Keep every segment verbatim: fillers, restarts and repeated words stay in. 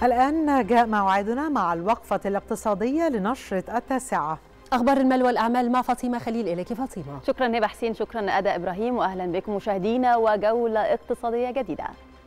الآن جاء موعدنا مع الوقفة الاقتصادية لنشرة التاسعة. أخبار المال والأعمال مع فاطمة خليل. إليك فاطمة. شكرا هبة حسين، شكرا أداء إبراهيم، وأهلا بكم مشاهدينا وجولة اقتصادية جديدة.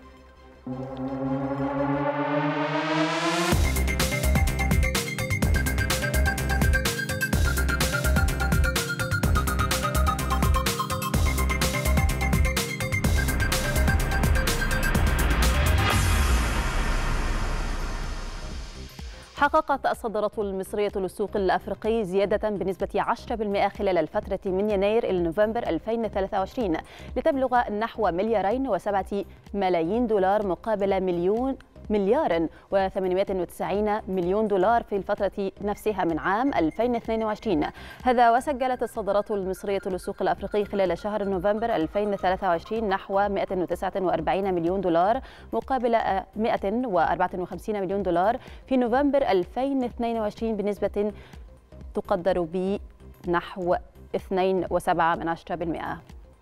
حققت الصادرات المصرية للسوق الأفريقي زيادة بنسبة عشرة بالمئة خلال الفترة من يناير إلى نوفمبر ألفين وثلاثة وعشرين لتبلغ نحو مليارين وسبعة ملايين دولار مقابل مليون مليار وثمانمائة وتسعين مليون دولار في الفترة نفسها من عام ألفين واثنين وعشرين. هذا وسجلت الصادرات المصرية للسوق الأفريقي خلال شهر نوفمبر ألفين وثلاثة وعشرين نحو مائة وتسعة وأربعين مليون دولار مقابل مائة وأربعة وخمسين مليون دولار في نوفمبر ألفين واثنين وعشرين بنسبة تقدر بنحو اثنين فاصلة سبعة بالمئة.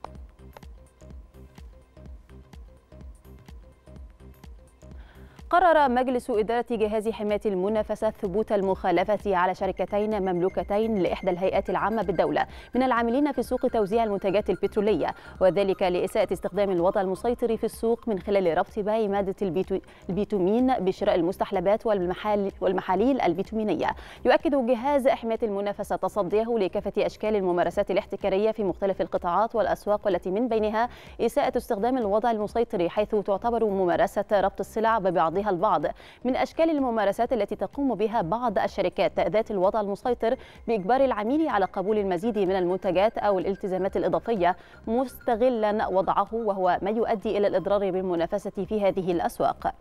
قرر مجلس إدارة جهاز حماية المنافسة ثبوت المخالفة على شركتين مملوكتين لإحدى الهيئات العامة بالدولة من العاملين في سوق توزيع المنتجات البترولية، وذلك لإساءة استخدام الوضع المسيطر في السوق من خلال ربط بيع مادة البيتومين بشراء المستحلبات والمحاليل البيتومينية. يؤكد جهاز حماية المنافسة تصديه لكافة أشكال الممارسات الاحتكارية في مختلف القطاعات والأسواق، والتي من بينها إساءة استخدام الوضع المسيطر، حيث تعتبر ممارسة ربط السلع ببعضها البعض من أشكال الممارسات التي تقوم بها بعض الشركات ذات الوضع المسيطر بإجبار العميل على قبول المزيد من المنتجات أو الالتزامات الإضافية مستغلا وضعه، وهو ما يؤدي إلى الإضرار بالمنافسة في هذه الأسواق.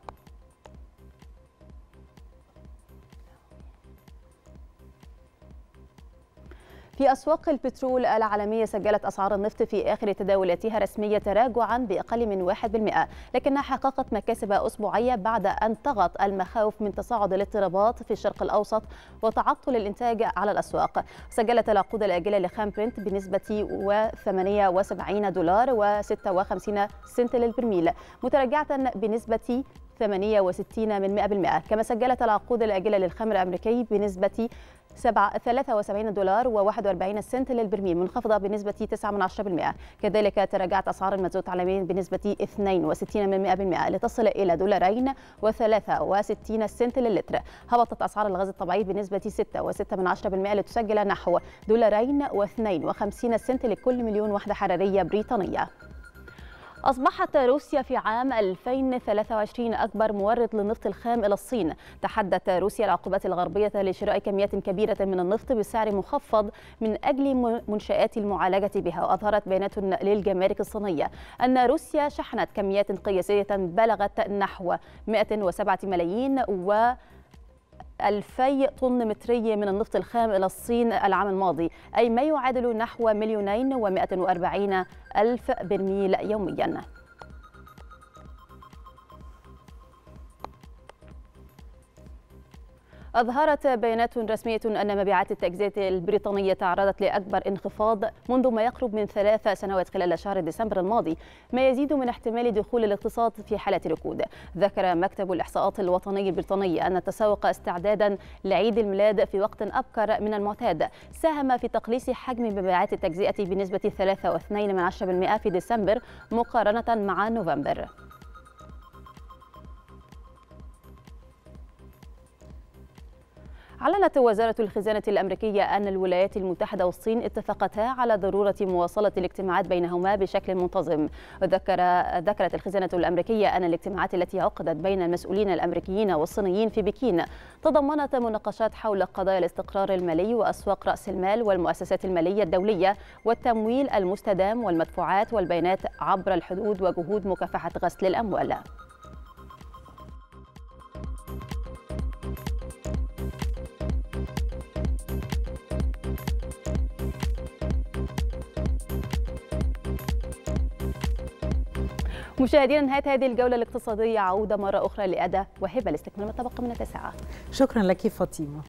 في أسواق البترول العالمية سجلت أسعار النفط في آخر تداولاتها رسمية تراجعا بأقل من واحد بالمئة، لكنها حققت مكاسب أسبوعية بعد أن طغت المخاوف من تصاعد الاضطرابات في الشرق الأوسط وتعطل الإنتاج على الأسواق. سجلت العقود الآجلة لخام برنت بنسبة ثمانية وسبعين دولار وستة وخمسين سنت للبرميل، متراجعة بنسبة ثمانية وستين من مئة بالمئة. كما سجلت العقود الآجلة للخام الأمريكي بنسبة ثلاثة وسبعين دولار وواحد وأربعين سنت للبرميل، منخفضة بنسبة تسعة من عشرة بالمئة. كذلك تراجعت أسعار المازوت عالميا بنسبة اثنين وستين من مئة بالمئة لتصل إلى دولارين وثلاثة وستين سنت للتر. هبطت أسعار الغاز الطبيعي بنسبة ستة وستة من عشرة بالمئة لتسجل نحو دولارين واثنين وخمسين سنت لكل مليون وحدة حرارية بريطانية. أصبحت روسيا في عام ألفين وثلاثة وعشرين أكبر مورد للنفط الخام إلى الصين. تحدت روسيا العقوبات الغربية لشراء كميات كبيرة من النفط بسعر مخفض من أجل منشآت المعالجة بها. وأظهرت بيانات للجمارك الصينية أن روسيا شحنت كميات قياسية بلغت نحو مائة وسبعة ملايين و ألفي طن متري من النفط الخام إلى الصين العام الماضي، أي ما يعادل نحو مليونين ومائة وأربعين ألف برميل يومياً. أظهرت بيانات رسمية أن مبيعات التجزئة البريطانية تعرضت لأكبر انخفاض منذ ما يقرب من ثلاث سنوات خلال شهر ديسمبر الماضي، ما يزيد من احتمال دخول الاقتصاد في حالة ركود. ذكر مكتب الإحصاءات الوطني البريطاني أن التسوق استعدادا لعيد الميلاد في وقت أبكر من المعتاد ساهم في تقليص حجم مبيعات التجزئة بنسبة ثلاثة فاصلة اثنين من عشرة بالمئة في ديسمبر مقارنة مع نوفمبر. أعلنت وزارة الخزانة الأمريكية أن الولايات المتحدة والصين اتفقتا على ضرورة مواصلة الاجتماعات بينهما بشكل منتظم. وذكر ذكرت الخزانة الأمريكية أن الاجتماعات التي عقدت بين المسؤولين الأمريكيين والصينيين في بكين تضمنت مناقشات حول قضايا الاستقرار المالي وأسواق رأس المال والمؤسسات المالية الدولية والتمويل المستدام والمدفوعات والبيانات عبر الحدود وجهود مكافحة غسل الأموال. مشاهدينا، نهاية هذه الجولة الاقتصادية عودة مرة أخرى لأداء وهبة لاستكمال ما تبقى من التاسعة. شكرا لك فاطمة.